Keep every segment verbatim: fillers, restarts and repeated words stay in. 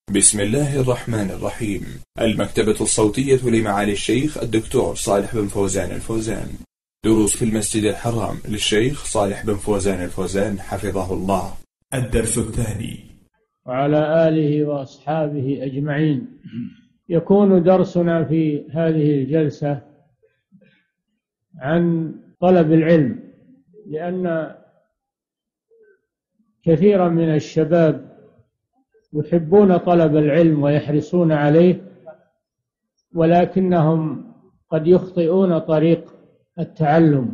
بسم الله الرحمن الرحيم. المكتبة الصوتية لمعالي الشيخ الدكتور صالح بن فوزان الفوزان. دروس في المسجد الحرام للشيخ صالح بن فوزان الفوزان حفظه الله. الدرس الثاني. وعلى آله وأصحابه أجمعين. يكون درسنا في هذه الجلسة عن طلب العلم، لأن كثيرا من الشباب يحبون طلب العلم ويحرصون عليه، ولكنهم قد يخطئون طريق التعلم.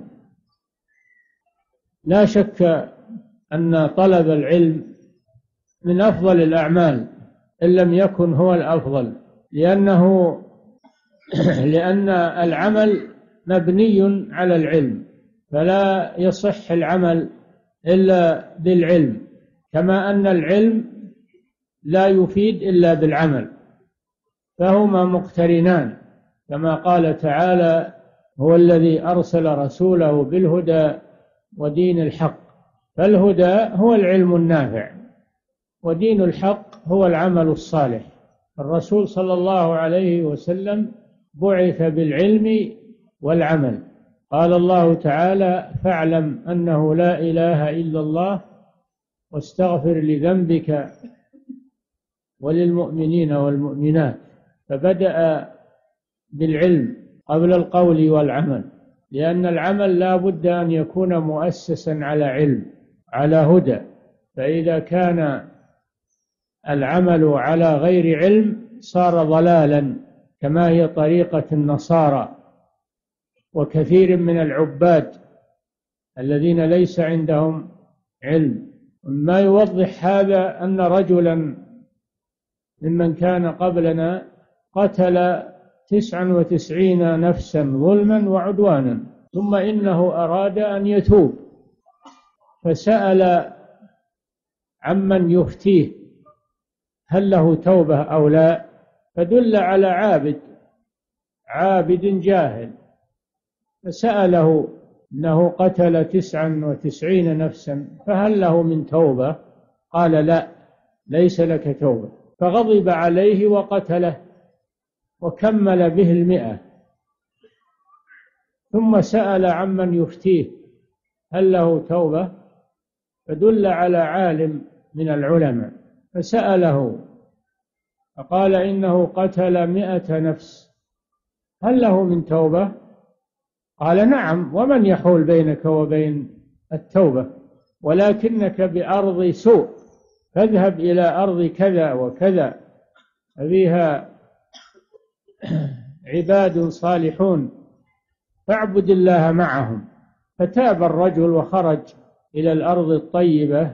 لا شك أن طلب العلم من أفضل الأعمال إن لم يكن هو الأفضل، لأنه لأن العمل مبني على العلم، فلا يصح العمل إلا بالعلم، كما أن العلم لا يفيد إلا بالعمل، فهما مقترنان، كما قال تعالى: هو الذي أرسل رسوله بالهدى ودين الحق. فالهدى هو العلم النافع، ودين الحق هو العمل الصالح. الرسول صلى الله عليه وسلم بعث بالعلم والعمل. قال الله تعالى: فاعلم أنه لا إله إلا الله واستغفر لذنبك وللمؤمنين والمؤمنات. فبدأ بالعلم قبل القول والعمل، لأن العمل لا بد أن يكون مؤسسا على علم، على هدى. فإذا كان العمل على غير علم صار ضلالا، كما هي طريقة النصارى وكثير من العباد الذين ليس عندهم علم. ما يوضح هذا أن رجلا ممن كان قبلنا قتل تسعا وتسعين نفسا ظلما وعدوانا، ثم إنه أراد أن يتوب، فسأل عمن يفتيه هل له توبة أو لا، فدل على عابد عابد جاهل، فسأله إنه قتل تسعا وتسعين نفسا فهل له من توبة؟ قال: لا، ليس لك توبة. فغضب عليه وقتله وكمل به المئة، ثم سأل عمن يفتيه هل له توبة، فدل على عالم من العلماء، فسأله فقال: إنه قتل مئة نفس، هل له من توبة؟ قال: نعم، ومن يحول بينك وبين التوبة؟ ولكنك بأرض سوء، فاذهب إلى أرض كذا وكذا فيها عباد صالحون فاعبد الله معهم. فتاب الرجل وخرج إلى الأرض الطيبة،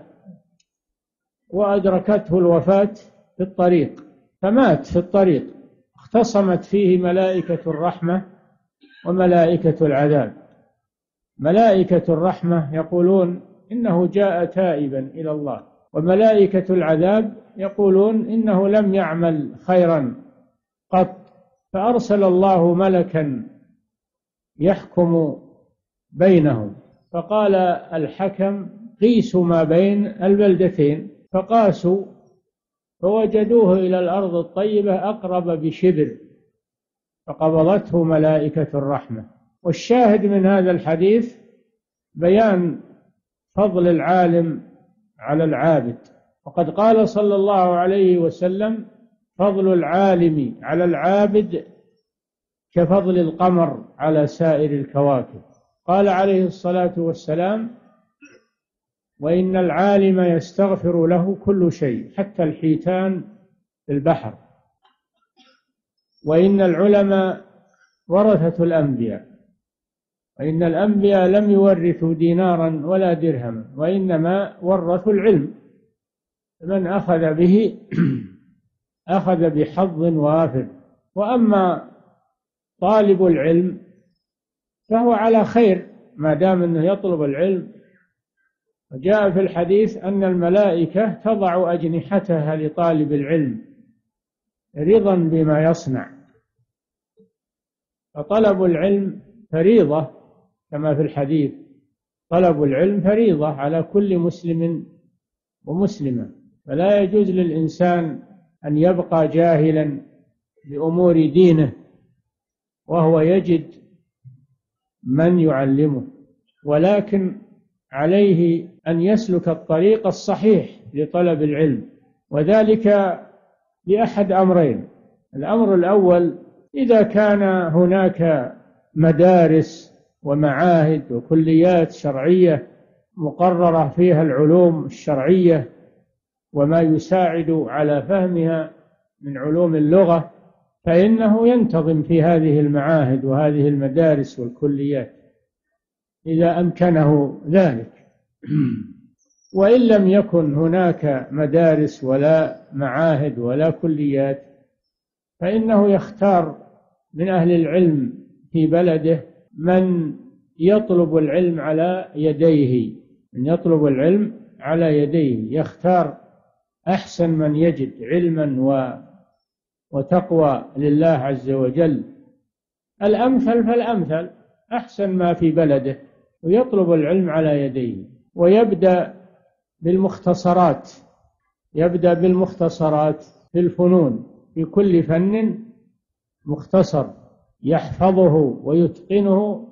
وأدركته الوفاة في الطريق، فمات في الطريق. اختصمت فيه ملائكة الرحمة وملائكة العذاب. ملائكة الرحمة يقولون إنه جاء تائبا إلى الله، وملائكة العذاب يقولون إنه لم يعمل خيرا قط. فأرسل الله ملكا يحكم بينهم، فقال الحكم: قيسوا ما بين البلدتين. فقاسوا فوجدوه إلى الأرض الطيبة أقرب بشبر، فقبضته ملائكة الرحمة. والشاهد من هذا الحديث بيان فضل العالم على العابد. وقد قال صلى الله عليه وسلم: فضل العالم على العابد كفضل القمر على سائر الكواكب. قال عليه الصلاة والسلام: وإن العالم يستغفر له كل شيء حتى الحيتان في البحر، وإن العلماء ورثة الأنبياء، وإن الأنبياء لم يورثوا دينارا ولا درهما، وإنما ورثوا العلم، من أخذ به أخذ بحظ وافر. وأما طالب العلم فهو على خير ما دام أنه يطلب العلم. وجاء في الحديث أن الملائكة تضع أجنحتها لطالب العلم رضا بما يصنع. فطلب العلم فريضة كما في الحديث، طلب العلم فريضة على كل مسلم ومسلمة، فلا يجوز للإنسان أن يبقى جاهلا بأمور دينه وهو يجد من يعلمه، ولكن عليه أن يسلك الطريق الصحيح لطلب العلم، وذلك لأحد أمرين. الأمر الأول: إذا كان هناك مدارس ومعاهد وكليات شرعية مقررة فيها العلوم الشرعية وما يساعد على فهمها من علوم اللغة، فإنه ينتظم في هذه المعاهد وهذه المدارس والكليات إذا أمكنه ذلك. وإن لم يكن هناك مدارس ولا معاهد ولا كليات، فإنه يختار من أهل العلم في بلده من يطلب العلم على يديه، من يطلب العلم على يديه، يختار أحسن من يجد علما و وتقوى لله عز وجل، الأمثل فالأمثل، أحسن ما في بلده، ويطلب العلم على يديه. ويبدأ بالمختصرات، يبدأ بالمختصرات في الفنون، في كل فن مختصر يحفظه ويتقنه،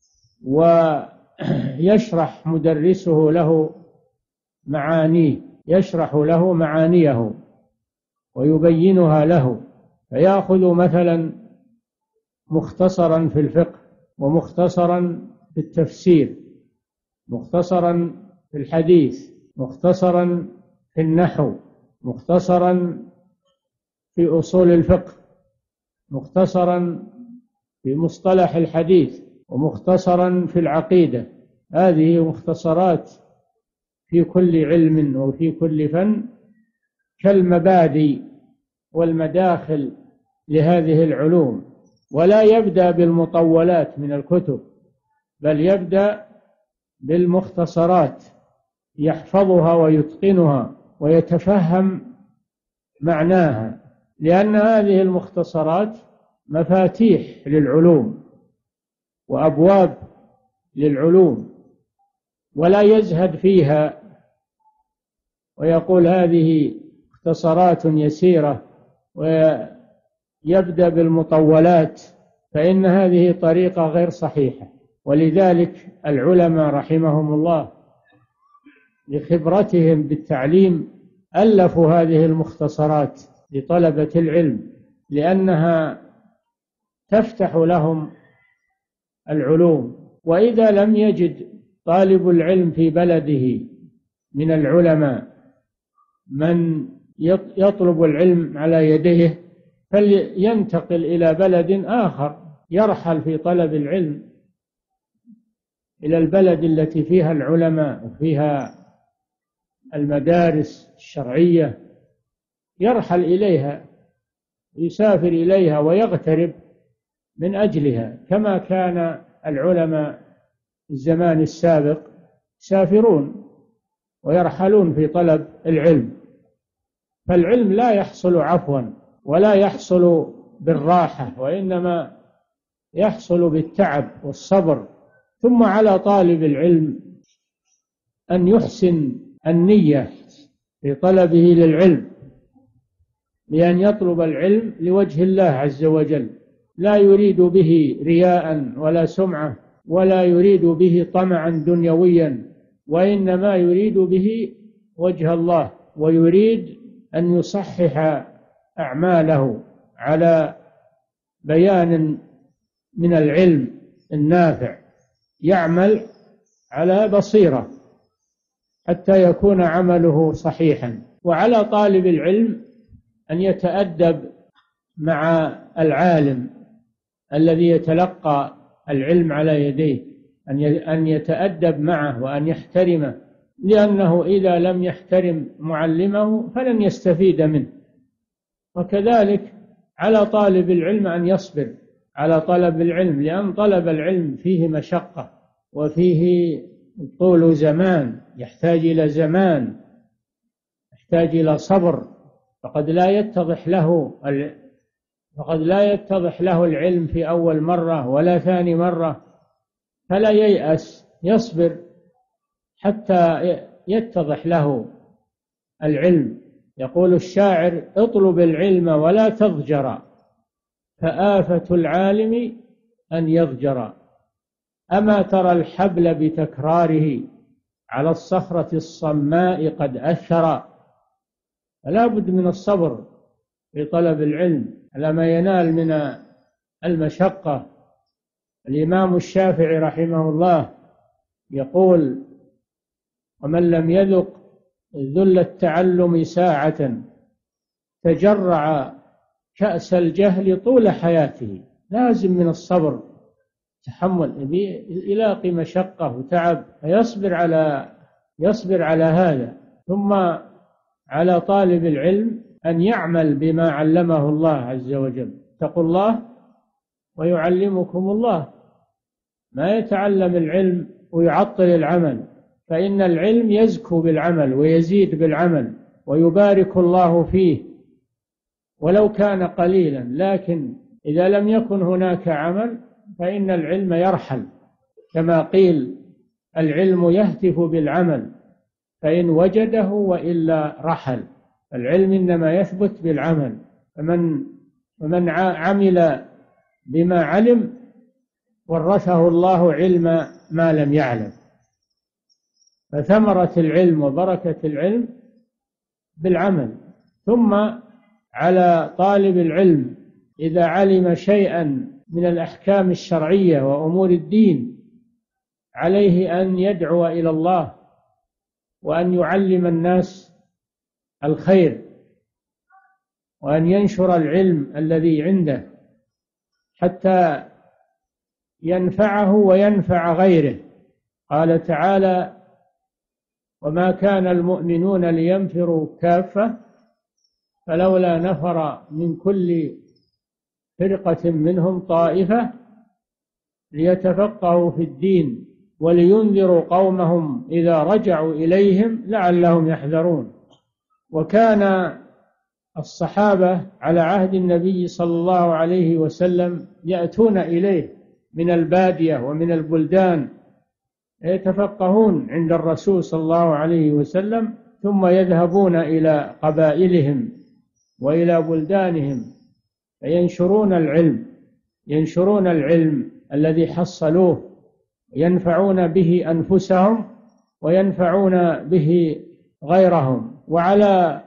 ويشرح مدرسه له معانيه، يشرح له معانيه ويبينها له. فيأخذ مثلا مختصرا في الفقه، ومختصرا في التفسير، مختصرا في الحديث، مختصرا في النحو، مختصرا في أصول الفقه، مختصرا في مصطلح الحديث، ومختصرا في العقيدة. هذه مختصرات في كل علم وفي كل فن كالمبادئ والمداخل لهذه العلوم. ولا يبدأ بالمطولات من الكتب، بل يبدأ بالمختصرات يحفظها ويتقنها ويتفهم معناها، لأن هذه المختصرات مفاتيح للعلوم وأبواب للعلوم، ولا يزهد فيها ويقول هذه مختصرات يسيرة ويبدأ بالمطولات، فإن هذه طريقة غير صحيحة. ولذلك العلماء رحمهم الله لخبرتهم بالتعليم ألفوا هذه المختصرات لطلبة العلم، لأنها تفتح لهم العلوم. وإذا لم يجد طالب العلم في بلده من العلماء من يطلب العلم على يديه، فلينتقل إلى بلد آخر، يرحل في طلب العلم إلى البلد التي فيها العلماء وفيها المدارس الشرعية، يرحل إليها، يسافر إليها ويغترب من أجلها، كما كان العلماء في الزمان السابق يسافرون ويرحلون في طلب العلم. فالعلم لا يحصل عفوا ولا يحصل بالراحة، وإنما يحصل بالتعب والصبر. ثم على طالب العلم أن يحسن النية في طلبه للعلم، لأن يطلب العلم لوجه الله عز وجل، لا يريد به رياء ولا سمعة، ولا يريد به طمعا دنيويا، وإنما يريد به وجه الله، ويريد أن يصحح أعماله على بيان من العلم النافع، يعمل على بصيرة حتى يكون عمله صحيحا. وعلى طالب العلم أن يتأدب مع العالم الذي يتلقى العلم على يديه، أن يتأدب معه وأن يحترمه، لأنه إذا لم يحترم معلمه فلن يستفيد منه. وكذلك على طالب العلم أن يصبر على طلب العلم، لأن طلب العلم فيه مشقة وفيه طول زمان، يحتاج إلى زمان، يحتاج إلى صبر، فقد لا يتضح له فقد لا يتضح له العلم في أول مرة ولا ثاني مرة، فلا ييأس، يصبر حتى يتضح له العلم يقول الشاعر: اطلب العلم ولا تضجر، فآفة العالم أن يضجر. أما ترى الحبل بتكراره على الصخرة الصماء قد أثر. فلا بد من الصبر في طلب العلم على ما ينال من المشقة. الإمام الشافعي رحمه الله يقول: ومن لم يذق ذل التعلم ساعة تجرع كأس الجهل طول حياته. لازم من الصبر تحمل، يلاقي مشقة وتعب فيصبر على يصبر على هذا. ثم على طالب العلم أن يعمل بما علمه الله عز وجل. اتقوا الله ويعلمكم الله. ما يتعلم العلم ويعطل العمل، فإن العلم يزكو بالعمل ويزيد بالعمل ويبارك الله فيه ولو كان قليلا. لكن إذا لم يكن هناك عمل فإن العلم يرحل، كما قيل: العلم يهتف بالعمل فإن وجده وإلا رحل. العلم إنما يثبت بالعمل. فمن فمن عمل بما علم ورثه الله علم ما لم يعلم. فثمرة العلم وبركة العلم بالعمل. ثم على طالب العلم إذا علم شيئا من الأحكام الشرعية وأمور الدين عليه أن يدعو إلى الله وأن يعلم الناس الخير وأن ينشر العلم الذي عنده حتى ينفعه وينفع غيره. قال تعالى: وما كان المؤمنون لينفروا كافة فلولا نفر من كل فرقة منهم طائفة ليتفقهوا في الدين ولينذروا قومهم إذا رجعوا إليهم لعلهم يحذرون. وكان الصحابة على عهد النبي صلى الله عليه وسلم يأتون إليه من البادية ومن البلدان يتفقهون عند الرسول صلى الله عليه وسلم، ثم يذهبون إلى قبائلهم وإلى بلدانهم فينشرون العلم ينشرون العلم الذي حصلوه، ينفعون به أنفسهم وينفعون به غيرهم. وعلى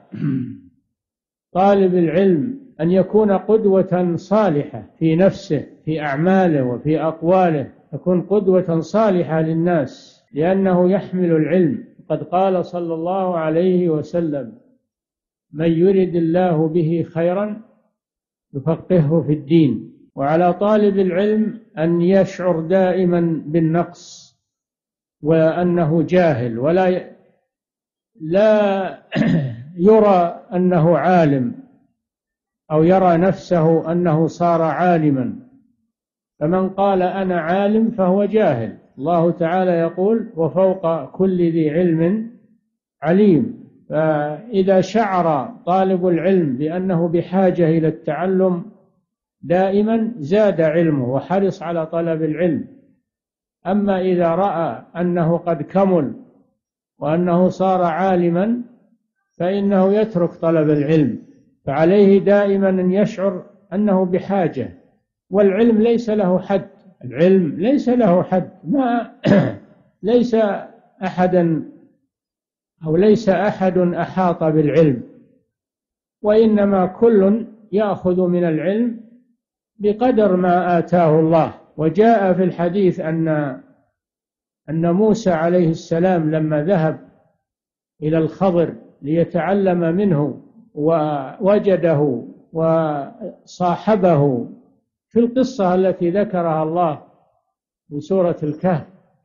طالب العلم أن يكون قدوة صالحة في نفسه، في أعماله وفي أقواله، يكون قدوة صالحة للناس لأنه يحمل العلم. قد قال صلى الله عليه وسلم: من يرد الله به خيرا يفقهه في الدين. وعلى طالب العلم أن يشعر دائما بالنقص وأنه جاهل، ولا لا يرى أنه عالم أو يرى نفسه أنه صار عالما. فمن قال أنا عالم فهو جاهل. الله تعالى يقول: وفوق كل ذي علم عليم. فإذا شعر طالب العلم بأنه بحاجة إلى التعلم دائما زاد علمه وحرص على طلب العلم. أما إذا رأى أنه قد كمل وأنه صار عالما فإنه يترك طلب العلم. فعليه دائما أن يشعر أنه بحاجة. والعلم ليس له حد العلم ليس له حد ما ليس أحدا أو ليس أحد أحاط بالعلم، وإنما كل يأخذ من العلم بقدر ما آتاه الله. وجاء في الحديث أن أن موسى عليه السلام لما ذهب إلى الخضر ليتعلم منه ووجده وصاحبه في القصة التي ذكرها الله في سورة الكهف،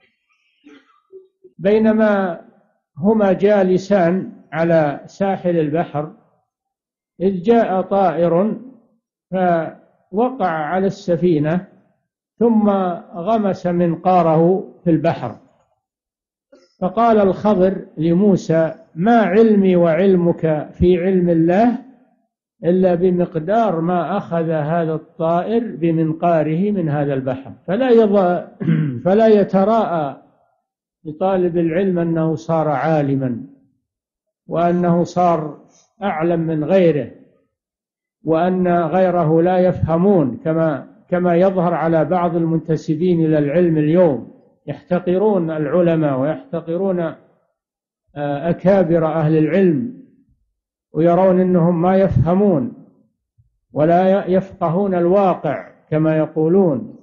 بينما هما جالسان على ساحل البحر إذ جاء طائر فوقع على السفينة ثم غمس منقاره في البحر. فقال الخضر لموسى: ما علمي وعلمك في علم الله إلا بمقدار ما أخذ هذا الطائر بمنقاره من هذا البحر. فلا يض... فلا يتراءى لطالب العلم أنه صار عالما وأنه صار أعلم من غيره، وأن غيره لا يفهمون، كما كما يظهر على بعض المنتسبين إلى العلم اليوم، يحتقرون العلماء ويحتقرون أكابر أهل العلم، ويرون أنهم ما يفهمون ولا يفقهون الواقع كما يقولون،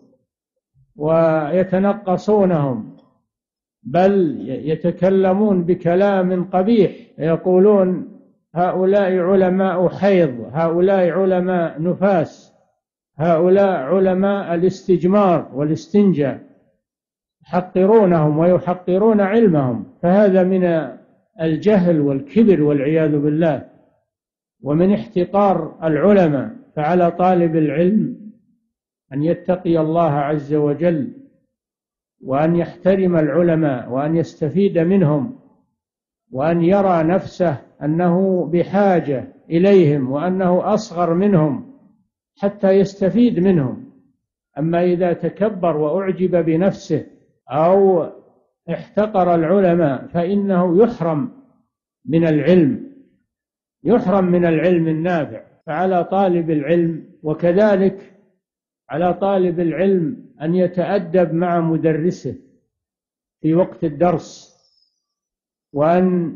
ويتنقصونهم، بل يتكلمون بكلام قبيح، يقولون هؤلاء علماء حيض، هؤلاء علماء نفاس، هؤلاء علماء الاستجمار والاستنجاء، يحقرونهم ويحقرون علمهم. فهذا من الجهل والكبر والعياذ بالله، ومن احتقار العلماء. فعلى طالب العلم أن يتقي الله عز وجل، وأن يحترم العلماء، وأن يستفيد منهم، وأن يرى نفسه أنه بحاجة إليهم، وأنه أصغر منهم حتى يستفيد منهم. أما إذا تكبر وأعجب بنفسه أو احتقر العلماء فإنه يحرم من العلم، يحرم من العلم النافع. فعلى طالب العلم، وكذلك على طالب العلم أن يتأدب مع مدرسه في وقت الدرس، وأن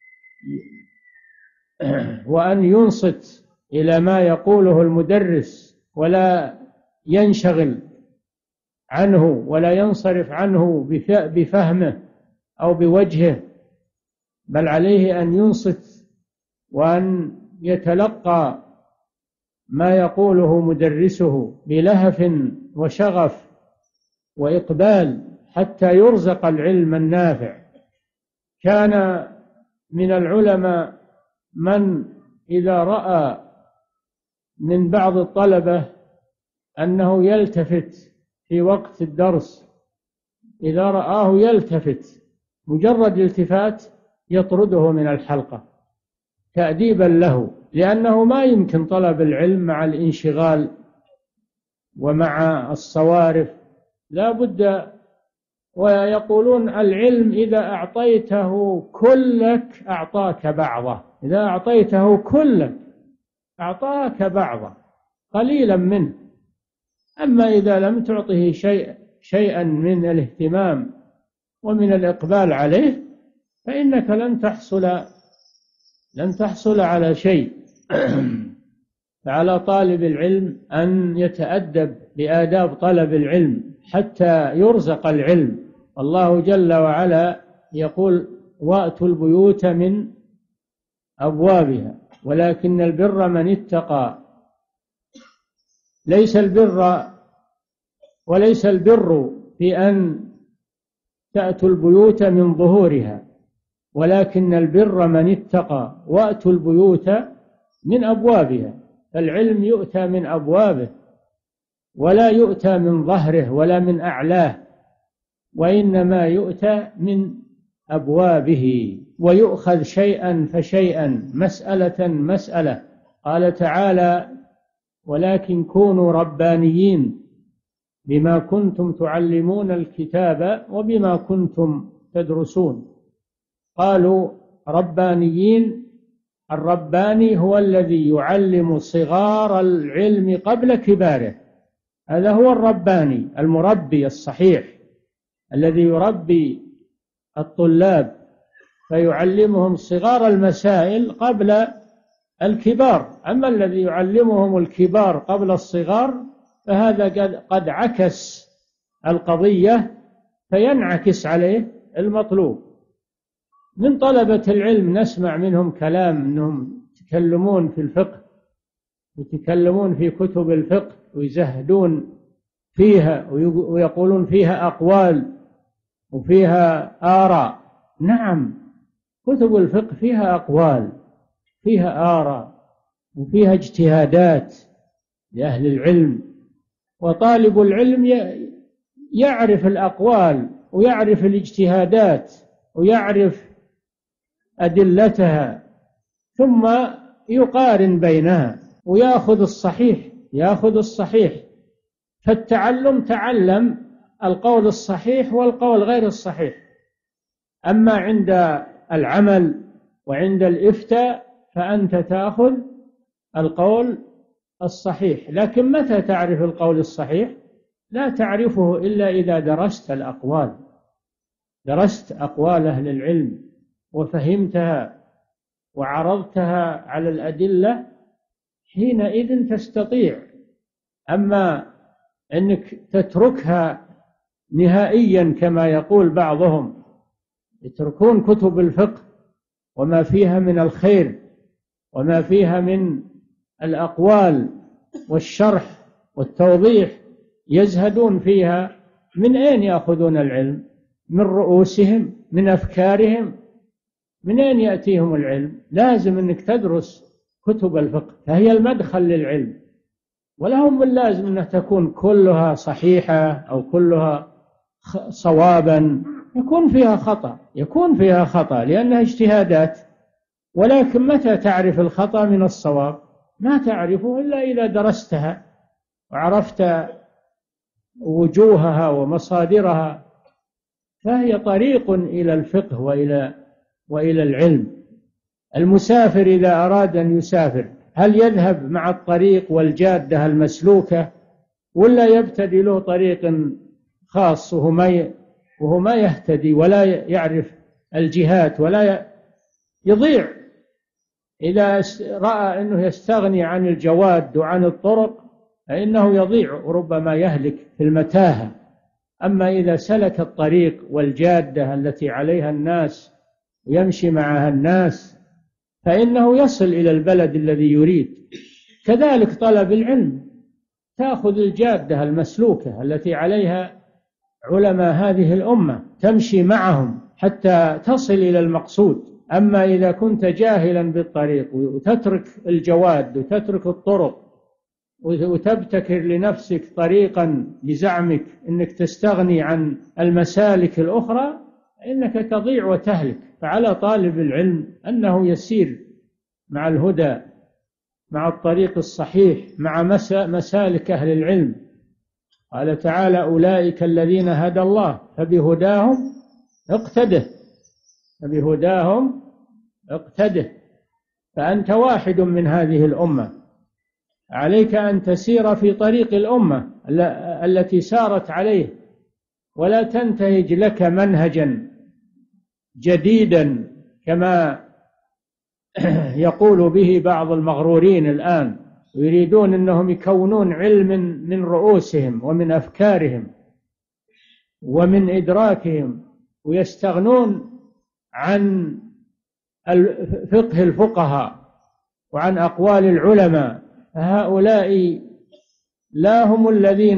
وأن ينصت إلى ما يقوله المدرس، ولا ينشغل عنه ولا ينصرف عنه بفهمه أو بوجهه، بل عليه أن ينصت وأن يتلقى ما يقوله مدرسه بلهف وشغف وإقبال حتى يرزق العلم النافع. كان من العلماء من إذا رأى من بعض الطلبة أنه يلتفت في وقت الدرس، إذا رآه يلتفت مجرد التفات يطرده من الحلقة تأديبا له، لأنه ما يمكن طلب العلم مع الانشغال ومع الصوارف، لا بد. ويقولون العلم إذا أعطيته كلك أعطاك بعضه، إذا أعطيته كلك أعطاك بعضه قليلا منه. أما إذا لم تعطه شيء شيئا من الاهتمام ومن الإقبال عليه فإنك لن تحصل لن تحصل على شيء. فعلى طالب العلم أن يتأدب بآداب طلب العلم حتى يرزق العلم. الله جل وعلا يقول وأتوا البيوت من أبوابها ولكن البر من اتقى. ليس البر وليس البر في أن تأتوا البيوت من ظهورها، ولكن البر من اتقى. وأتوا البيوت من أبوابها، العلم يؤتى من أبوابه ولا يؤتى من ظهره ولا من أعلاه، وإنما يؤتى من أبوابه، ويؤخذ شيئا فشيئا، مسألة مسألة. قال تعالى ولكن كونوا ربانيين بما كنتم تعلمون الكتاب وبما كنتم تدرسون. قالوا ربانيين، الرباني هو الذي يعلم صغار العلم قبل كباره، هذا هو الرباني، المربي الصحيح الذي يربي الطلاب فيعلمهم صغار المسائل قبل الكبار. أما الذي يعلمهم الكبار قبل الصغار فهذا قد, قد عكس القضية، فينعكس عليه المطلوب. من طلبة العلم نسمع منهم كلام أنهم يتكلمون في الفقه، يتكلمون في كتب الفقه ويزهدون فيها ويقولون فيها أقوال وفيها آراء. نعم، كتب الفقه فيها أقوال، فيها آراء، وفيها اجتهادات لأهل العلم، وطالب العلم يعرف الأقوال ويعرف الاجتهادات ويعرف أدلتها، ثم يقارن بينها ويأخذ الصحيح، يأخذ الصحيح. فالتعلم تعلم القول الصحيح والقول غير الصحيح. أما عند العمل وعند الإفتاء فأنت تأخذ القول الصحيح. لكن متى تعرف القول الصحيح؟ لا تعرفه إلا إذا درست الأقوال، درست أقوال أهل العلم وفهمتها وعرضتها على الأدلة، حينئذ تستطيع. أما أنك تتركها نهائيا كما يقول بعضهم، يتركون كتب الفقه وما فيها من الخير وما فيها من الأقوال والشرح والتوضيح، يزهدون فيها. من أين يأخذون العلم؟ من رؤوسهم، من أفكارهم. من أين يأتيهم العلم؟ لازم أنك تدرس كتب الفقه، فهي المدخل للعلم، ولا هم من لازم أنها تكون كلها صحيحة أو كلها صوابا. يكون فيها خطأ، يكون فيها خطأ لأنها اجتهادات. ولكن متى تعرف الخطأ من الصواب؟ ما تعرفه إلا إذا درستها وعرفت وجوهها ومصادرها. فهي طريق إلى الفقه وإلى وإلى العلم. المسافر إذا أراد أن يسافر هل يذهب مع الطريق والجادة المسلوكة، ولا يبتدي له طريق خاص وهو ما وهو ما يهتدي ولا يعرف الجهات ولا يضيع؟ إذا رأى أنه يستغني عن الجواد وعن الطرق فإنه يضيع وربما يهلك في المتاهة. أما إذا سلك الطريق والجادة التي عليها الناس ويمشي معها الناس فإنه يصل إلى البلد الذي يريد. كذلك طلب العلم، تأخذ الجادة المسلوكة التي عليها علماء هذه الأمة، تمشي معهم حتى تصل إلى المقصود. أما إذا كنت جاهلا بالطريق وتترك الجواد وتترك الطرق وتبتكر لنفسك طريقا بزعمك أنك تستغني عن المسالك الأخرى، إنك تضيع وتهلك. فعلى طالب العلم أنه يسير مع الهدى، مع الطريق الصحيح، مع مسالك أهل العلم. قال تعالى: أولئك الذين هدى الله فبهداهم اقتده، فبهداهم اقتده. فأنت واحد من هذه الأمة، عليك أن تسير في طريق الأمة التي سارت عليه، ولا تنتهج لك منهجا جديدا كما يقول به بعض المغرورين الآن، يريدون أنهم يكونون علم من رؤوسهم ومن أفكارهم ومن إدراكهم، ويستغنون عن فقه الفقهاء وعن أقوال العلماء. هؤلاء لا هم الذين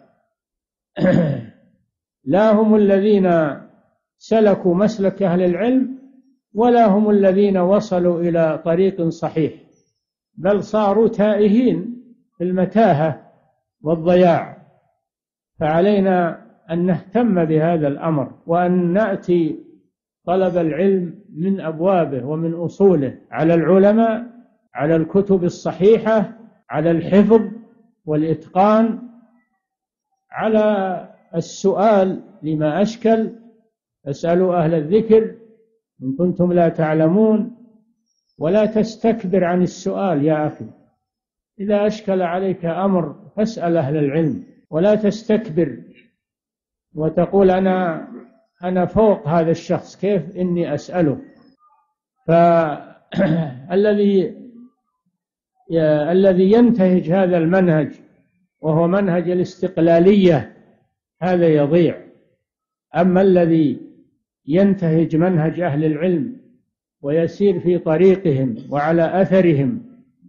لا هم الذين سلكوا مسلك أهل العلم، ولا هم الذين وصلوا إلى طريق صحيح، بل صاروا تائهين في المتاهة والضياع. فعلينا أن نهتم بهذا الأمر، وأن نأتي طلب العلم من أبوابه ومن أصوله على العلماء، على الكتب الصحيحة، على الحفظ والإتقان، على السؤال لما أشكل. فاسألوا أهل الذكر إن كنتم لا تعلمون، ولا تستكبر عن السؤال يا أخي. إذا أشكل عليك أمر فاسأل أهل العلم، ولا تستكبر وتقول أنا أنا فوق هذا الشخص، كيف إني أسأله. فالذي الذي ينتهج هذا المنهج وهو منهج الاستقلالية هذا يضيع. أما الذي ينتهج منهج أهل العلم ويسير في طريقهم وعلى أثرهم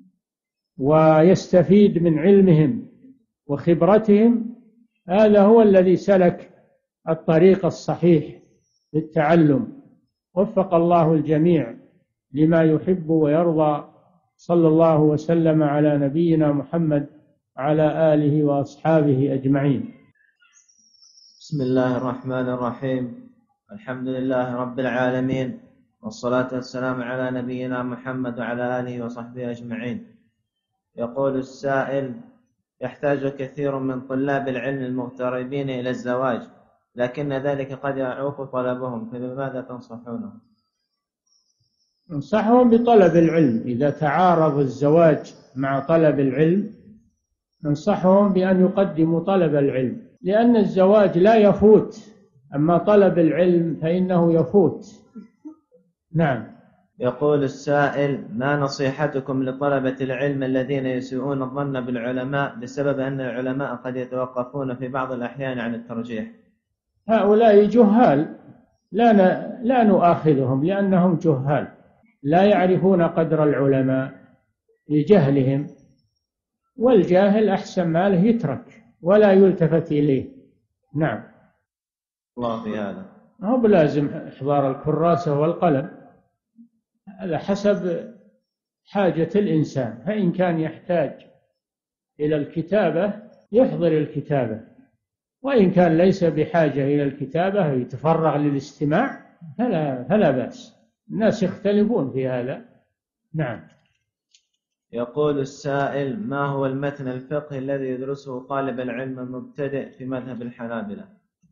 ويستفيد من علمهم وخبرتهم، هذا هو الذي سلك الطريق الصحيح للتعلم. وفق الله الجميع لما يحب ويرضى. صلى الله وسلم على نبينا محمد وعلى آله وأصحابه أجمعين. بسم الله الرحمن الرحيم. الحمد لله رب العالمين، والصلاة والسلام على نبينا محمد وعلى آله وصحبه أجمعين. يقول السائل: يحتاج كثير من طلاب العلم المغتربين إلى الزواج، لكن ذلك قد يعوق طلبهم، فبماذا تنصحونهم؟ ننصحهم بطلب العلم. إذا تعارض الزواج مع طلب العلم ننصحهم بأن يقدموا طلب العلم، لأن الزواج لا يفوت، أما طلب العلم فإنه يفوت. نعم. يقول السائل: ما نصيحتكم لطلبة العلم الذين يسيئون الظن بالعلماء بسبب أن العلماء قد يتوقفون في بعض الأحيان عن الترجيح؟ هؤلاء جهال، لا ن... لا نؤاخذهم لأنهم جهال، لا يعرفون قدر العلماء لجهلهم، والجاهل أحسن ما له يترك ولا يلتفت إليه. نعم. الله في هذا. هو بلازم إحضار الكراسة والقلم، هذا حسب حاجة الإنسان، فإن كان يحتاج إلى الكتابة يحضر الكتابة، وإن كان ليس بحاجة إلى الكتابة يتفرغ للاستماع فلا, فلا بأس. الناس يختلفون في هذا. نعم. يقول السائل: ما هو المتن الفقهي الذي يدرسه طالب العلم المبتدئ في مذهب الحنابلة؟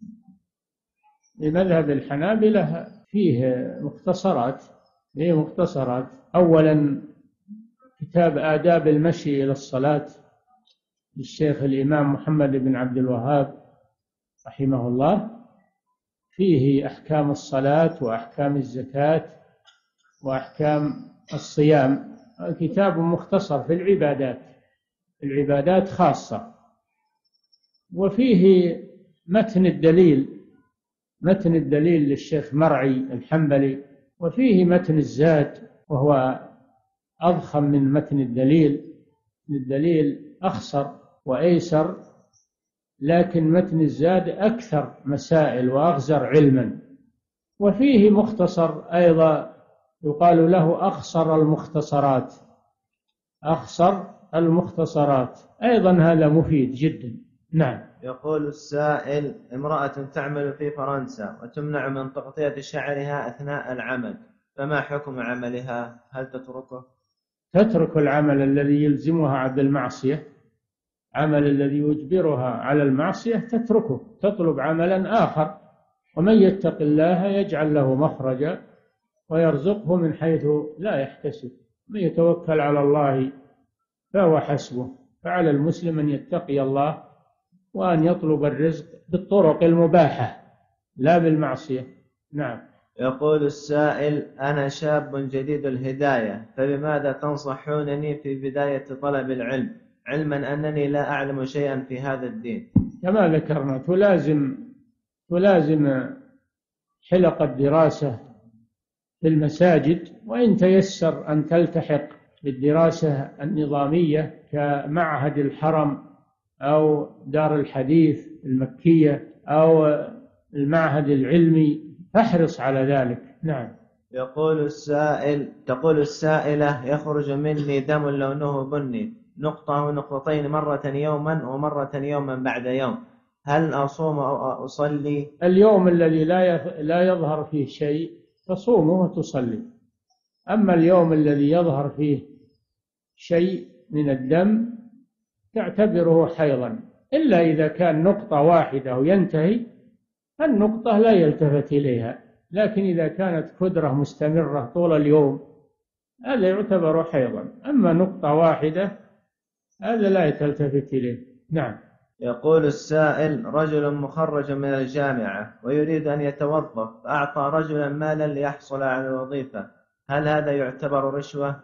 لمذهب الحنابلة فيه مختصرات فيه مختصرات أولا كتاب آداب المشي إلى الصلاة للشيخ الإمام محمد بن عبد الوهاب رحمه الله، فيه أحكام الصلاة وأحكام الزكاة وأحكام الصيام، كتاب مختصر في العبادات العبادات خاصة. وفيه متن الدليل متن الدليل للشيخ مرعي الحنبلي، وفيه متن الزاد وهو أضخم من متن الدليل. الدليل أخصر وأيسر، لكن متن الزاد أكثر مسائل وأغزر علما. وفيه مختصر أيضا يقال له أخصر المختصرات أخصر المختصرات أيضا هذا مفيد جدا. نعم. يقول السائل: امرأة تعمل في فرنسا وتمنع من تغطية شعرها أثناء العمل، فما حكم عملها؟ هل تتركه؟ تترك العمل الذي يلزمها بالمعصية، عمل الذي يجبرها على المعصية تتركه، تطلب عملا آخر. ومن يتق الله يجعل له مخرجا ويرزقه من حيث لا يحتسب، من يتوكل على الله فهو حسبه. فعلى المسلم أن يتقي الله وأن يطلب الرزق بالطرق المباحة لا بالمعصية. نعم. يقول السائل: أنا شاب جديد الهداية، فبماذا تنصحونني في بداية طلب العلم، علما أنني لا أعلم شيئا في هذا الدين؟ كما ذكرنا تلازم تلازم حلق الدراسة في المساجد، وإن تيسر أن تلتحق بالدراسة النظامية كمعهد الحرم أو دار الحديث المكية أو المعهد العلمي فاحرص على ذلك. نعم. يقول السائل تقول السائلة: يخرج مني دم لونه بني، نقطة ونقطتين مرة يوما ومرة يوما بعد يوم، هل أصوم أو أصلي؟ اليوم الذي لا لا يظهر فيه شيء تصومه وتصلي، أما اليوم الذي يظهر فيه شيء من الدم تعتبره حيضا، إلا إذا كان نقطة واحدة وينتهي النقطة لا يلتفت إليها، لكن إذا كانت كدرة مستمرة طول اليوم هذا يعتبر حيضا، أما نقطة واحدة هذا لا تلتفت إليه. نعم. يقول السائل: رجل مخرج من الجامعة ويريد أن يتوظف، فأعطى رجلا مالا ليحصل على الوظيفة، هل هذا يعتبر رشوة؟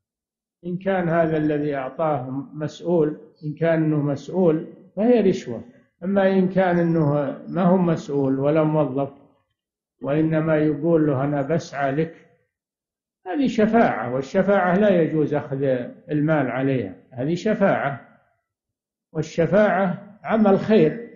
إن كان هذا الذي أعطاه مسؤول إن كان أنه مسؤول فهي رشوة، أما إن كان أنه ما هو مسؤول ولا موظف وإنما يقول له أنا بسعى لك، هذه شفاعة، والشفاعة لا يجوز أخذ المال عليها، هذه شفاعة، والشفاعة عمل خير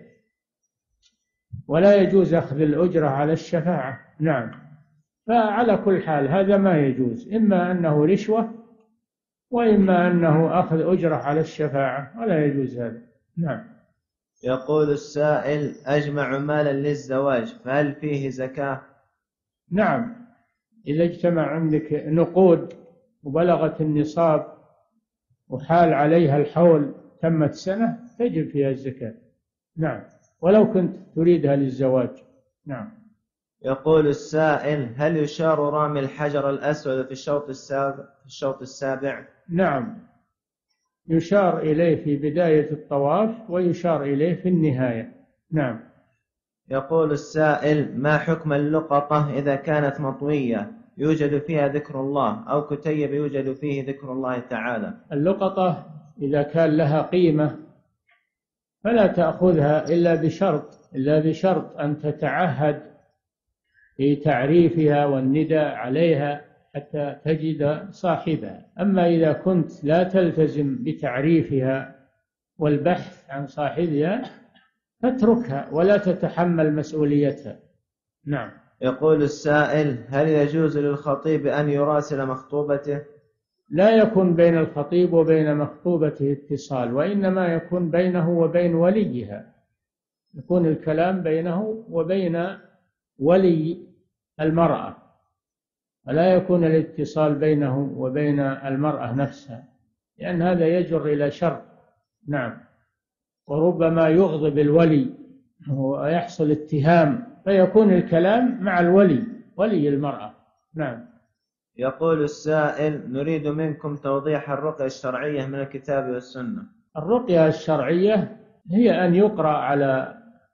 ولا يجوز أخذ الأجرة على الشفاعة. نعم. فعلى كل حال هذا ما يجوز، إما أنه رشوة وإما أنه أخذ أجرة على الشفاعة، ولا يجوز هذا. نعم. يقول السائل: أجمع مالا للزواج، فهل فيه زكاة؟ نعم، إذا اجتمع عندك نقود وبلغت النصاب وحال عليها الحول تمت سنة تجب فيها الزكاة. نعم، ولو كنت تريدها للزواج. نعم. يقول السائل: هل يشار رامي الحجر الأسود في الشوط السابع في الشوط السابع؟ نعم، يشار إليه في بداية الطواف ويشار إليه في النهاية. نعم. يقول السائل: ما حكم اللقطة إذا كانت مطوية يوجد فيها ذكر الله، أو كتيب يوجد فيه ذكر الله تعالى؟ اللقطة إذا كان لها قيمة فلا تأخذها إلا بشرط إلا بشرط أن تتعهد في تعريفها والنداء عليها حتى تجد صاحبها. أما إذا كنت لا تلتزم بتعريفها والبحث عن صاحبها فاتركها ولا تتحمل مسؤوليتها. نعم. يقول السائل: هل يجوز للخطيب أن يراسل مخطوبته؟ لا يكون بين الخطيب وبين مخطوبته اتصال، وإنما يكون بينه وبين وليها، يكون الكلام بينه وبين ولي المرأة، ولا يكون الاتصال بينه وبين المرأة نفسها، لأن هذا يجر إلى شر. نعم. وربما يغضب الولي ويحصل اتهام، فيكون الكلام مع الولي ولي المرأة. نعم. يقول السائل: نريد منكم توضيح الرقية الشرعية من الكتاب والسنة. الرقية الشرعية هي أن يقرأ على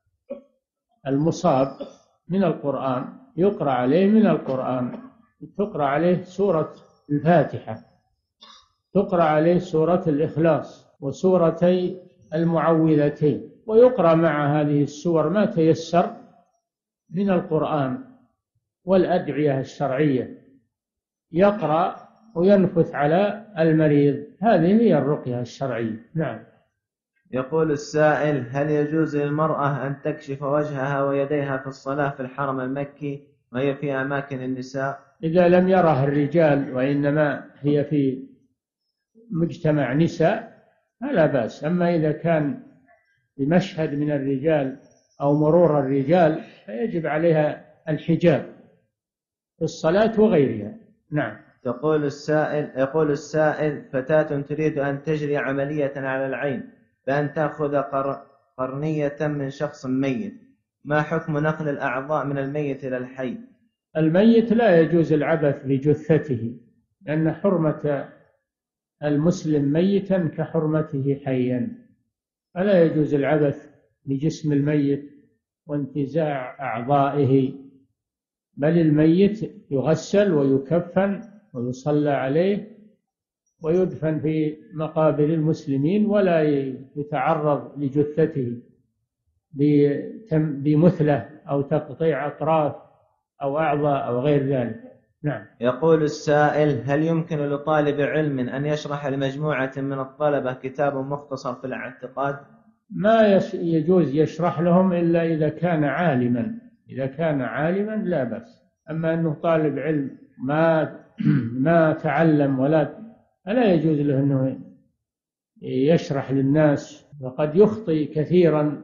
المصاب من القرآن، يقرأ عليه من القرآن، تقرأ عليه سورة الفاتحة، تقرأ عليه سورة الإخلاص وسورتي المعوذتين، ويقرأ مع هذه السور ما تيسر من القرآن والأدعية الشرعية، يقرأ وينفث على المريض. هذه هي الرقية الشرعية. نعم. يقول السائل: هل يجوز للمرأة أن تكشف وجهها ويديها في الصلاة في الحرم المكي وهي في أماكن النساء؟ إذا لم يرها الرجال وإنما هي في مجتمع نساء فلا بأس. أما إذا كان بمشهد من الرجال أو مرور الرجال فيجب عليها الحجاب في الصلاة وغيرها. نعم. يقول السائل يقول السائل: فتاة تريد أن تجري عملية على العين بأن تأخذ قرنية من شخص ميت، ما حكم نقل الأعضاء من الميت إلى الحي؟ الميت لا يجوز العبث بجثته، لأن حرمة المسلم ميتا كحرمته حيا، فلا يجوز العبث بجسم الميت وانتزاع أعضائه، بل الميت يغسل ويكفن ويصلى عليه ويدفن في مقابر المسلمين، ولا يتعرض لجثته بمثلة أو تقطيع أطراف أو أعضاء أو غير ذلك. نعم. يقول السائل: هل يمكن لطالب علم أن يشرح لمجموعة من الطلبة كتاب مختصر في الاعتقاد؟ ما يجوز يشرح لهم إلا إذا كان عالما، إذا كان عالما لا بأس. أما أنه طالب علم ما ما تعلم ولا فلا يجوز له أنه يشرح للناس، وقد يخطئ كثيرا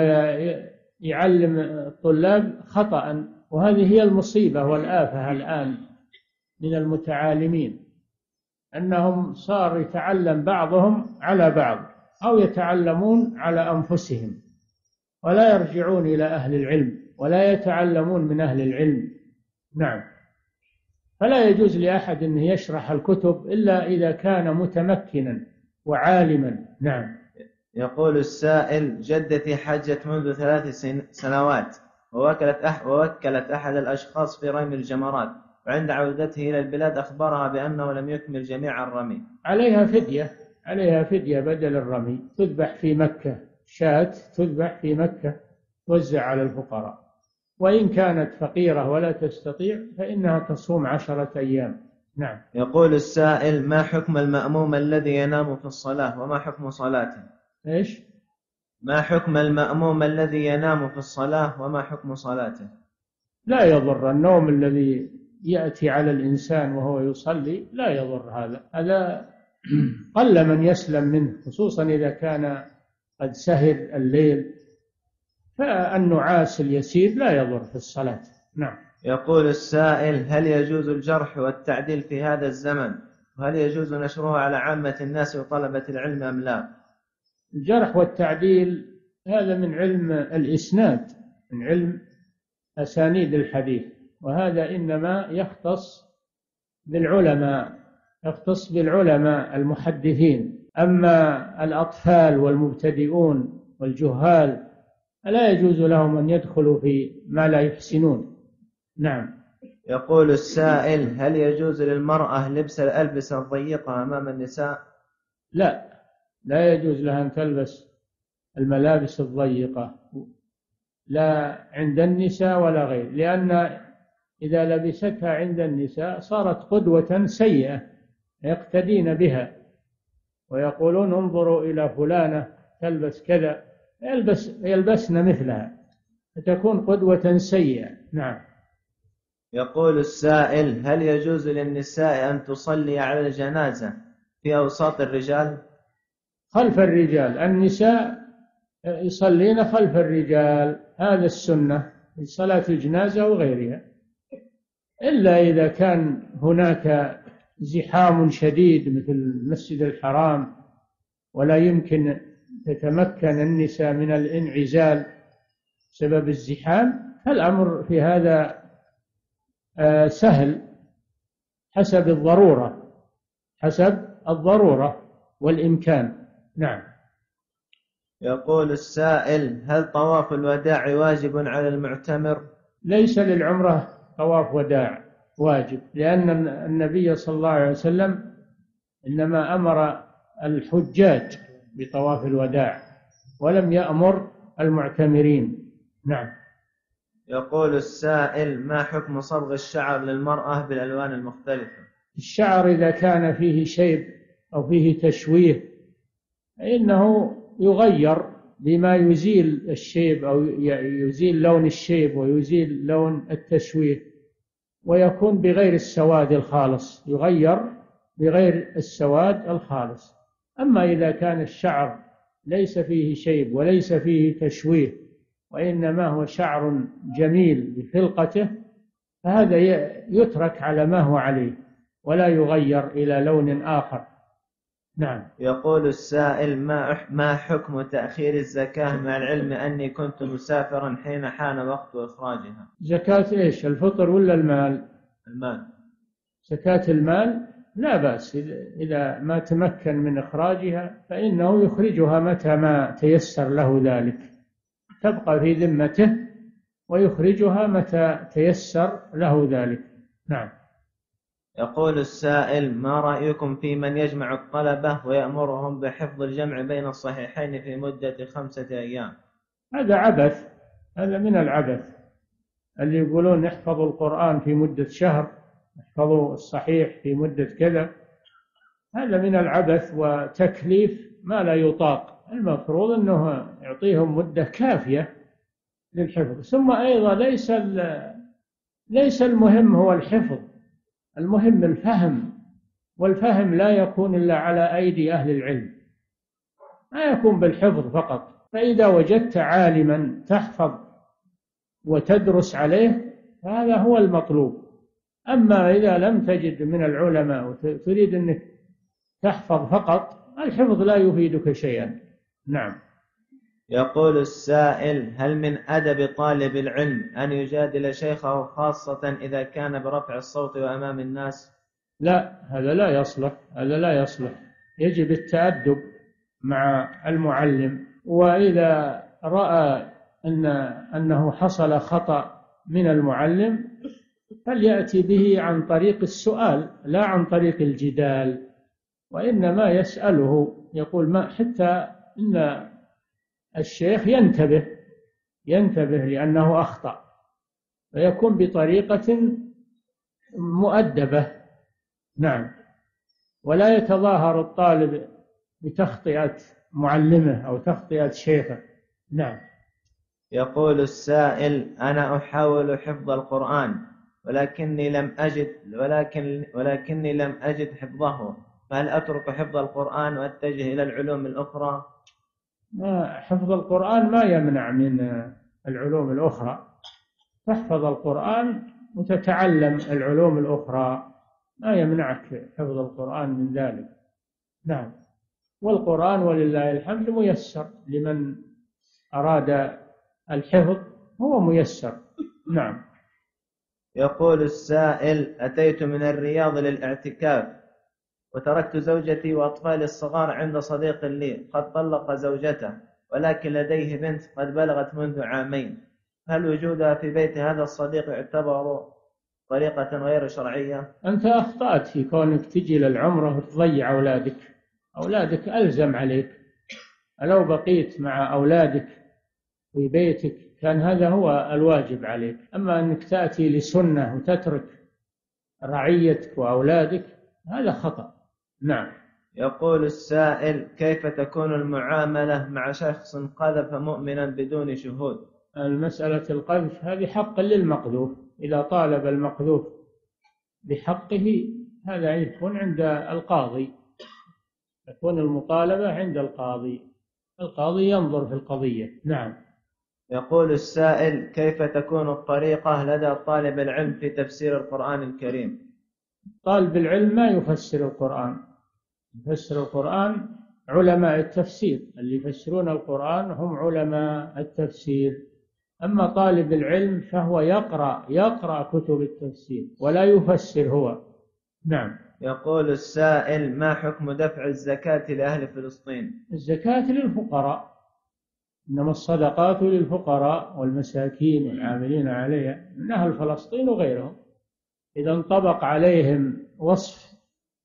ويعلم الطلاب خطأ، وهذه هي المصيبة والآفة الآن من المتعالمين، أنهم صار يتعلم بعضهم على بعض أو يتعلمون على أنفسهم ولا يرجعون إلى أهل العلم ولا يتعلمون من أهل العلم. نعم. فلا يجوز لأحد أن يشرح الكتب إلا إذا كان متمكنا وعالما. نعم. يقول السائل: جدتي حجت منذ ثلاث سنوات ووكلت, أح ووكلت أحد الأشخاص في رمي الجمرات، وعند عودته إلى البلاد أخبرها بأنه لم يكمل جميع الرمي. عليها فدية عليها فدية بدل الرمي، تذبح في مكة، شاة تذبح في مكة توزع على الفقراء، وإن كانت فقيرة ولا تستطيع فإنها تصوم عشرة أيام. نعم. يقول السائل: ما حكم المأموم الذي ينام في الصلاة وما حكم صلاته؟ إيش؟ ما حكم المأموم الذي ينام في الصلاة وما حكم صلاته؟ لا يضر النوم الذي يأتي على الإنسان وهو يصلي، لا يضر هذا هذا قل من يسلم منه، خصوصا إذا كان قد سهر الليل، فالنعاس اليسير لا يضر في الصلاة. نعم. يقول السائل: هل يجوز الجرح والتعديل في هذا الزمن؟ وهل يجوز نشره على عامة الناس وطلبة العلم أم لا؟ الجرح والتعديل هذا من علم الإسناد، من علم أسانيد الحديث، وهذا إنما يختص بالعلماء يختص بالعلماء المحدثين. أما الأطفال والمبتدئون والجهال فلا يجوز لهم أن يدخلوا في ما لا يحسنون. نعم. يقول السائل: هل يجوز للمرأة لبس الألبسة الضيقة أمام النساء؟ لا، لا يجوز لها أن تلبس الملابس الضيقة، لا عند النساء ولا غير، لأن إذا لبستها عند النساء صارت قدوة سيئة يقتدين بها، ويقولون انظروا إلى فلانة تلبس كذا، يلبس يلبسن مثلها، فتكون قدوة سيئة. نعم. يقول السائل: هل يجوز للنساء أن تصلي على الجنازة في أوساط الرجال؟ خلف الرجال، النساء يصلين خلف الرجال، هذا السنة في صلاة الجنازة وغيرها، إلا إذا كان هناك زحام شديد مثل المسجد الحرام ولا يمكن تتمكن النساء من الانعزال بسبب الزحام، فالأمر في هذا سهل حسب الضرورة حسب الضرورة والإمكان. نعم. يقول السائل: هل طواف الوداع واجب على المعتمر؟ ليس للعمرة طواف وداع واجب، لأن النبي صلى الله عليه وسلم إنما أمر الحجاج بطواف الوداع ولم يأمر المعتمرين. نعم. يقول السائل: ما حكم صبغ الشعر للمرأة بالألوان المختلفة؟ الشعر إذا كان فيه شيب أو فيه تشويه فإنه يغير بما يزيل الشيب أو يزيل لون الشيب ويزيل لون التشويه، ويكون بغير السواد الخالص، يغير بغير السواد الخالص. أما إذا كان الشعر ليس فيه شيب وليس فيه تشويه وإنما هو شعر جميل بخلقته، فهذا يترك على ما هو عليه ولا يغير إلى لون آخر. نعم. يقول السائل: ما حكم تأخير الزكاة مع العلم أني كنت مسافرا حين حان وقت إخراجها؟ زكاة إيش، الفطر ولا المال؟ المال. زكاة المال لا بأس، إذا ما تمكن من إخراجها فإنه يخرجها متى ما تيسر له ذلك، تبقى في ذمته ويخرجها متى تيسر له ذلك. نعم. يقول السائل: ما رأيكم في من يجمع الطلبة ويأمرهم بحفظ الجمع بين الصحيحين في مدة خمسة أيام؟ هذا عبث، هذا من العبث. اللي يقولون احفظوا القرآن في مدة شهر، احفظوا الصحيح في مدة كذا، هذا من العبث وتكليف ما لا يطاق. المفروض أنه يعطيهم مدة كافية للحفظ. ثم أيضا ليس ليس المهم هو الحفظ، المهم الفهم، والفهم لا يكون إلا على أيدي أهل العلم، ما يكون بالحفظ فقط. فإذا وجدت عالما تحفظ وتدرس عليه فهذا هو المطلوب. أما إذا لم تجد من العلماء وتريد أنك تحفظ فقط، الحفظ لا يفيدك شيئا. نعم. يقول السائل: هل من أدب طالب العلم أن يجادل شيخه خاصة إذا كان برفع الصوت وأمام الناس؟ لا، هذا لا يصلح، هذا لا يصلح. يجب التأدب مع المعلم، وإذا رأى أن أنه حصل خطأ من المعلم فليأتي به عن طريق السؤال لا عن طريق الجدال، وإنما يسأله، يقول ما حتى إن الشيخ ينتبه ينتبه لأنه أخطأ، فيكون بطريقة مؤدبة. نعم. ولا يتظاهر الطالب بتخطئة معلمه أو تخطئة شيخه. نعم. يقول السائل: أنا أحاول حفظ القرآن ولكني لم أجد ولكن ولكني لم أجد حفظه، فهل أترك حفظ القرآن وأتجه إلى العلوم الأخرى؟ ما حفظ القرآن ما يمنع من العلوم الأخرى، تحفظ القرآن وتتعلم العلوم الأخرى، ما يمنعك حفظ القرآن من ذلك. نعم. والقرآن ولله الحمد ميسر لمن أراد الحفظ، هو ميسر. نعم. يقول السائل: أتيت من الرياض للاعتكاف وتركت زوجتي وأطفالي الصغار عند صديق لي قد طلق زوجته، ولكن لديه بنت قد بلغت منذ عامين، هل وجودها في بيت هذا الصديق يعتبر طريقة غير شرعية؟ أنت أخطأت في كونك تجي للعمرة وتضيع أولادك. أولادك ألزم عليك، لو بقيت مع أولادك في بيتك كان هذا هو الواجب عليك. أما أنك تأتي لسنة وتترك رعيتك وأولادك هذا خطأ. نعم. يقول السائل: كيف تكون المعاملة مع شخص قذف مؤمنا بدون شهود؟ المسألة القذف هذه حق للمقذوف، إذا طالب المقذوف بحقه هذا يكون عند القاضي، تكون المطالبة عند القاضي، القاضي ينظر في القضية. نعم. يقول السائل: كيف تكون الطريقة لدى طالب العلم في تفسير القرآن الكريم؟ طالب العلم ما يفسر القرآن، يفسر القرآن علماء التفسير، اللي يفسرون القرآن هم علماء التفسير. أما طالب العلم فهو يقرأ يقرأ كتب التفسير ولا يفسر هو. نعم. يقول السائل: ما حكم دفع الزكاة لأهل فلسطين؟ الزكاة للفقراء، إنما الصدقات للفقراء والمساكين والعاملين عليها من أهل فلسطين وغيرهم. إذا انطبق عليهم وصف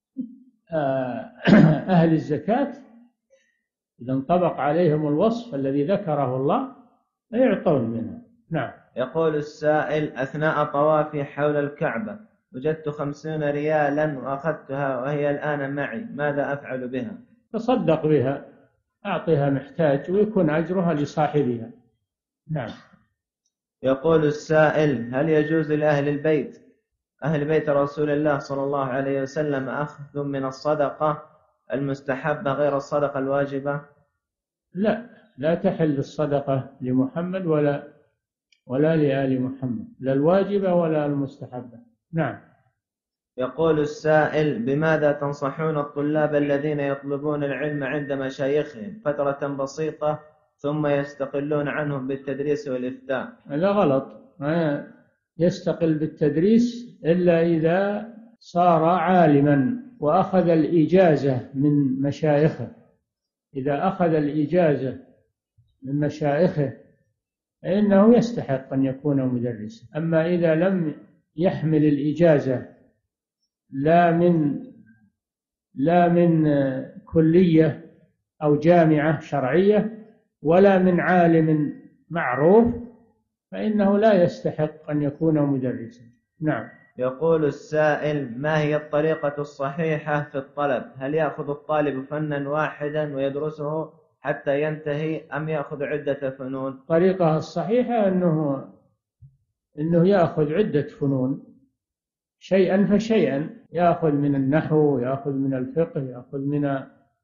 أهل الزكاة، إذا انطبق عليهم الوصف الذي ذكره الله يعطون منها. نعم. يقول السائل: أثناء طوافي حول الكعبة وجدت خمسين ريالا وأخذتها وهي الآن معي، ماذا أفعل بها؟ تصدق بها، أعطيها محتاج ويكون أجرها لصاحبها. نعم. يقول السائل: هل يجوز لأهل البيت أهل بيت رسول الله صلى الله عليه وسلم أخذ من الصدقة المستحبة غير الصدقة الواجبة؟ لا، لا تحل الصدقة لمحمد ولا ولا لآل محمد، لا الواجبة ولا المستحبة. نعم. يقول السائل: بماذا تنصحون الطلاب الذين يطلبون العلم عند مشايخهم فترة بسيطة ثم يستقلون عنهم بالتدريس والإفتاء؟ هذا غلط، ما يستقل بالتدريس إلا إذا صار عالما وأخذ الإجازة من مشايخه. إذا أخذ الإجازة من مشايخه فإنه يستحق أن يكون مدرسا. أما إذا لم يحمل الإجازة لا من لا من كلية أو جامعة شرعية ولا من عالم معروف فإنه لا يستحق أن يكون مدرسا. نعم. يقول السائل: ما هي الطريقة الصحيحة في الطلب؟ هل يأخذ الطالب فنا واحدا ويدرسه حتى ينتهي أم يأخذ عدة فنون؟ الطريقة الصحيحة أنه أنه يأخذ عدة فنون شيئا فشيئا، يأخذ من النحو، يأخذ من الفقه، يأخذ من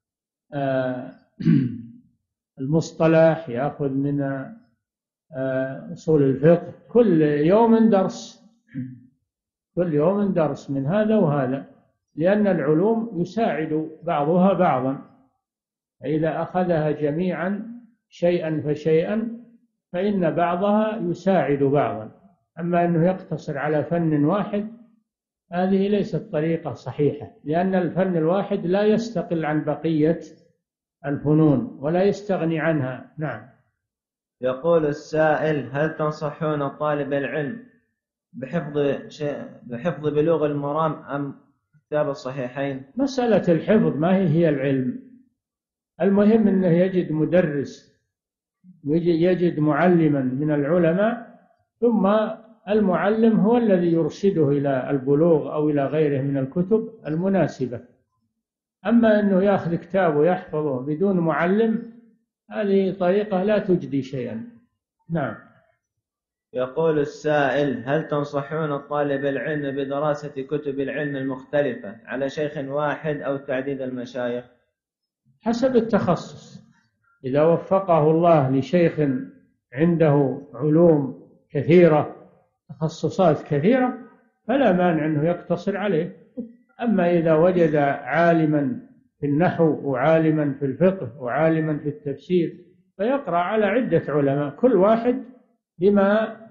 المصطلح، يأخذ من أصول الفقه، كل يوم درس، كل يوم درس من هذا وهذا، لأن العلوم يساعد بعضها بعضا، فإذا أخذها جميعا شيئا فشيئا فإن بعضها يساعد بعضا. أما أنه يقتصر على فن واحد هذه ليست طريقة صحيحة، لأن الفن الواحد لا يستقل عن بقية الفنون ولا يستغني عنها. نعم. يقول السائل: هل تنصحون طالب العلم بحفظ شيء بحفظ بلوغ المرام أم كتاب الصحيحين؟ مسألة الحفظ ما هي هي العلم، المهم أنه يجد مدرس، يجد معلما من العلماء، ثم المعلم هو الذي يرشده إلى البلوغ أو إلى غيره من الكتب المناسبة. أما أنه يأخذ كتاب ويحفظه بدون معلم هذه طريقة لا تجدي شيئا. نعم. يقول السائل: هل تنصحون طالب العلم بدراسة كتب العلم المختلفة على شيخ واحد أو تعديد المشايخ؟ حسب التخصص، إذا وفقه الله لشيخ عنده علوم كثيرة، تخصصات كثيرة، فلا مانع أنه يقتصر عليه. أما إذا وجد عالما في النحو وعالما في الفقه وعالما في التفسير فيقرأ على عدة علماء كل واحد بما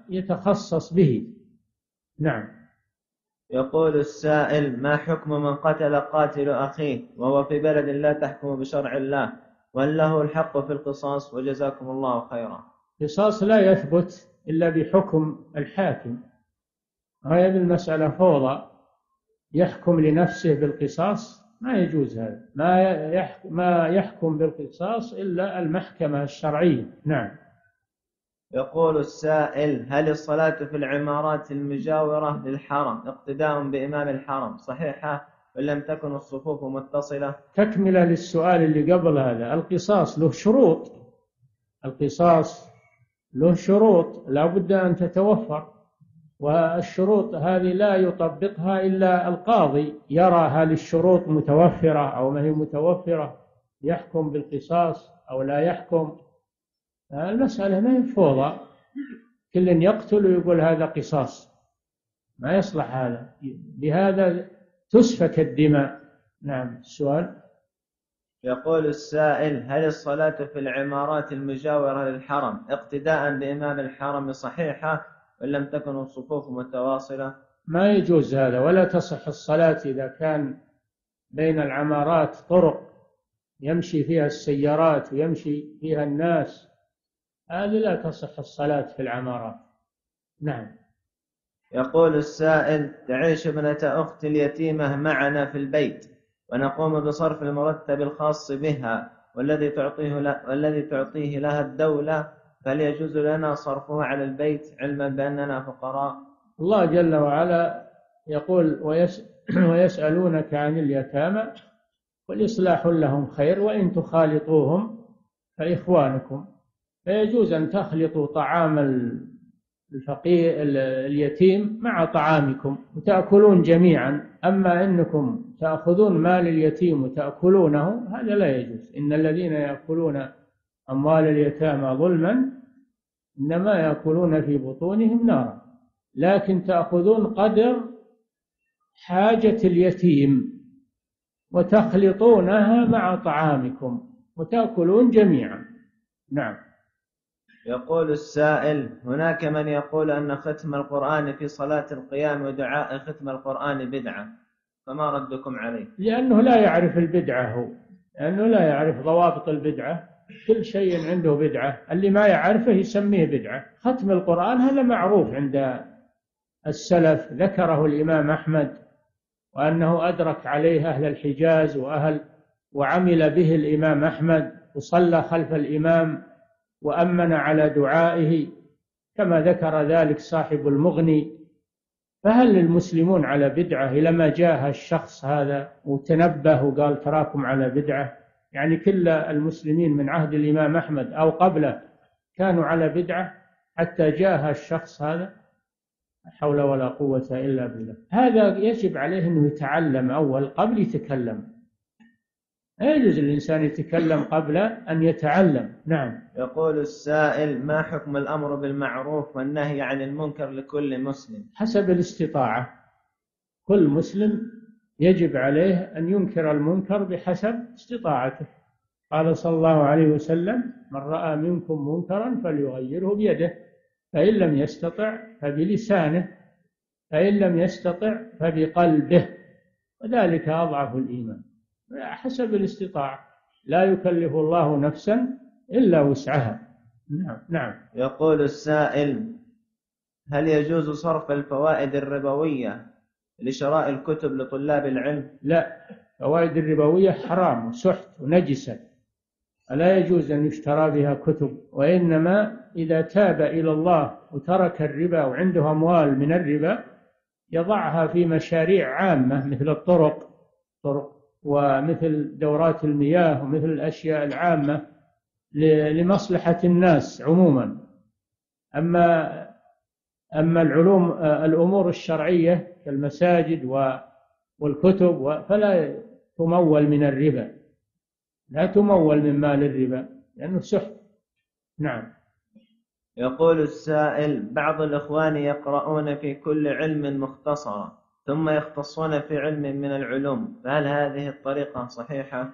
يتخصص به. نعم. يقول السائل: ما حكم من قتل قاتل أخيه وهو في بلد لا تحكم بشرع الله، وهل له الحق في القصاص؟ وجزاكم الله خيرا. القصاص لا يثبت إلا بحكم الحاكم، هذه المسألة فوضى، يحكم لنفسه بالقصاص، ما يجوز هذا. ما يحكم, ما يحكم بالقصاص إلا المحكمة الشرعية. نعم. يقول السائل: هل الصلاة في العمارات المجاورة للحرم اقتداء بإمام الحرم صحيحة وإن لم تكن الصفوف متصلة؟ تكملة للسؤال اللي قبل هذا، القصاص له شروط، القصاص له شروط لا بد أن تتوفر، والشروط هذه لا يطبقها إلا القاضي، يرى هل الشروط متوفرة أو ما هي متوفرة، يحكم بالقصاص أو لا يحكم. المسألة ما هي فوضى، كل يقتل ويقول هذا قصاص، ما يصلح هذا، بهذا تسفك الدماء. نعم. السؤال. يقول السائل: هل الصلاة في العمارات المجاورة للحرم اقتداء بإمام الحرم صحيحة وإن لم تكن الصفوف متواصلة؟ ما يجوز هذا، ولا تصح الصلاة إذا كان بين العمارات طرق يمشي فيها السيارات ويمشي فيها الناس، هذه لا تصح الصلاة في العمارات. نعم. يقول السائل: تعيش ابنة أختي اليتيمة معنا في البيت، ونقوم بصرف المرتب الخاص بها والذي تعطيه له والذي تعطيه لها الدولة، فهل يجوز لنا صرفه على البيت علما بأننا فقراء؟ الله جل وعلا يقول: ويس ويسألونك عن اليتامى والإصلاح لهم خير وإن تخالطوهم فإخوانكم. فيجوز أن تخلطوا طعام الفقير اليتيم مع طعامكم وتأكلون جميعا، أما إنكم تأخذون مال اليتيم وتأكلونه هذا لا يجوز. إن الذين يأكلون أموال اليتامى ظلما إنما يأكلون في بطونهم نارا. لكن تأخذون قدر حاجة اليتيم وتخلطونها مع طعامكم وتأكلون جميعا. نعم. يقول السائل: هناك من يقول أن ختم القرآن في صلاة القيام ودعاء ختم القرآن بدعة، فما ردكم عليه؟ لأنه لا يعرف البدعة، هو لأنه لا يعرف ضوابط البدعة، كل شيء عنده بدعة، اللي ما يعرفه يسميه بدعة. ختم القرآن هذا معروف عند السلف، ذكره الإمام أحمد وأنه أدرك عليه أهل الحجاز وأهل وعمل به الإمام أحمد وصلى خلف الإمام وأمن على دعائه كما ذكر ذلك صاحب المغني. فهل المسلمون على بدعة لما جاء الشخص هذا وتنبه وقال تراكم على بدعة؟ يعني كل المسلمين من عهد الإمام أحمد أو قبله كانوا على بدعة حتى جاء الشخص هذا؟ لا حول ولا قوة إلا بالله. هذا يجب عليه أنه يتعلم أول قبل يتكلم، لا يجوز الإنسان يتكلم قبل أن يتعلم. نعم. يقول السائل: ما حكم الأمر بالمعروف والنهي عن المنكر لكل مسلم؟ حسب الاستطاعة، كل مسلم يجب عليه أن ينكر المنكر بحسب استطاعته. قال صلى الله عليه وسلم: من رأى منكم منكرا فليغيره بيده، فإن لم يستطع فبلسانه، فإن لم يستطع فبقلبه، وذلك أضعف الإيمان. حسب الاستطاعة، لا يكلف الله نفسا إلا وسعها. نعم. نعم. يقول السائل: هل يجوز صرف الفوائد الربوية لشراء الكتب لطلاب العلم؟ لا، الفوائد الربوية حرام وسحت ونجسة، لا يجوز أن يشترى بها كتب، وإنما إذا تاب إلى الله وترك الربا وعنده أموال من الربا يضعها في مشاريع عامة مثل الطرق طرق ومثل دورات المياه ومثل الأشياء العامة لمصلحة الناس عموما. أما أما العلوم الأمور الشرعية كالمساجد والكتب فلا تمول من الربا، لا تمول من مال الربا لأنه سحت. نعم. يقول السائل: بعض الإخوان يقرؤون في كل علم مختصرا ثم يختصون في علم من العلوم، فهل هذه الطريقة صحيحة؟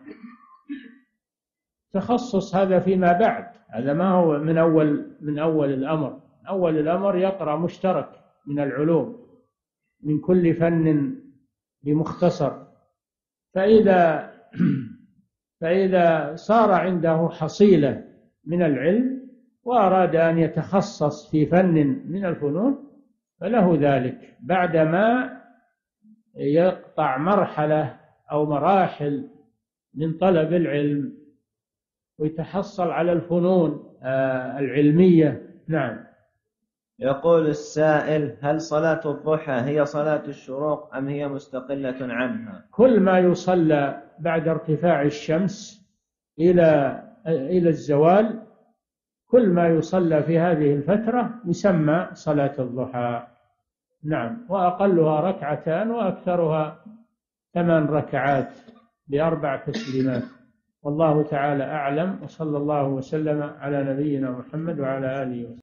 تخصص هذا فيما بعد، هذا ما هو من أول من أول الأمر. أول الأمر يقرأ مشترك من العلوم من كل فن بمختصر. فإذا فإذا صار عنده حصيلة من العلم وأراد أن يتخصص في فن من الفنون فله ذلك بعدما يقطع مرحلة أو مراحل من طلب العلم ويتحصل على الفنون العلمية. نعم. يقول السائل: هل صلاة الضحى هي صلاة الشروق أم هي مستقلة عنها؟ كل ما يصلى بعد ارتفاع الشمس إلى إلى الزوال، كل ما يصلى في هذه الفترة يسمى صلاة الضحى. نعم. وأقلها ركعتان وأكثرها ثمان ركعات بأربع تسليمات. والله تعالى أعلم، وصلى الله وسلم على نبينا محمد وعلى آله وسلم.